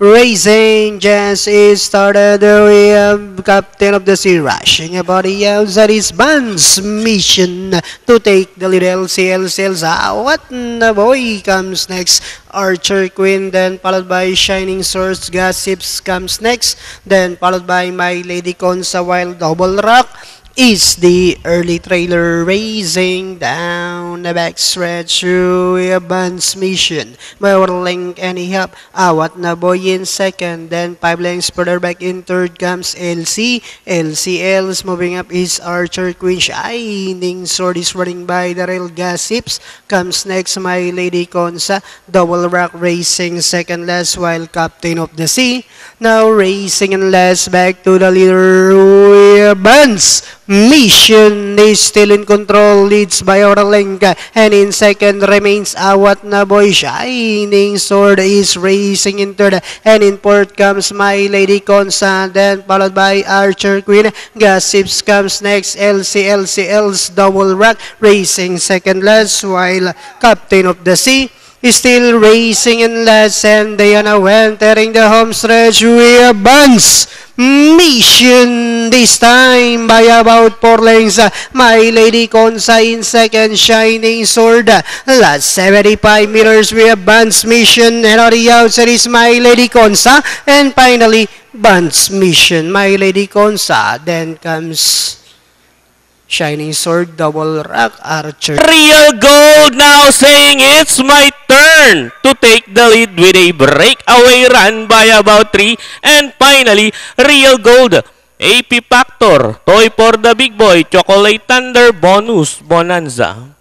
Racing just is started. We have Captain of the Sea rushing about the outside is Buns mission to take the lead. LCLs out. The boy comes next. Archer Queen, then followed by Shining Swords. Gossips comes next, then followed by My Lady Consa, while Double Rock is the early trailer racing down the backstretch through Buns mission. Link and Ihap awat na boy in second, then 5 lengths further back in third comes LC. LCL's moving up is Archer Queen. Shining Sword is running by the rail. Gossips comes next. My Lady Consa. Double Rock racing second last, while Captain of the Sea now racing in last back to the leader. Buns mission is still in control, leads by Oralenka, and in second remains Awat na boy. Shining Sword is racing in third, and in fourth comes My Lady Consa, then followed by Archer Queen. Gossips comes next. LCL's Double Rock racing second last, while Captain of the Sea is still racing in last, and they are now entering the home stretch. We have Buns mission this time by about 4 lengths. My Lady Consa in second, Shining Sword. Last 75 meters, we have Buns mission, and on the outside is My Lady Consa, and finally Buns mission, My Lady Consa, then comes Shining Sword, Double Rock, Archer. Real Gold now saying it's my turn to take the lead with a breakaway run by about 3. And finally, Real Gold, AP Factor, Toy for the Big Boy, Chocolate Thunder, Bonus, Bonanza.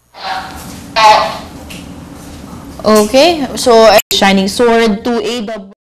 Okay, so Shining Sword, 2A double.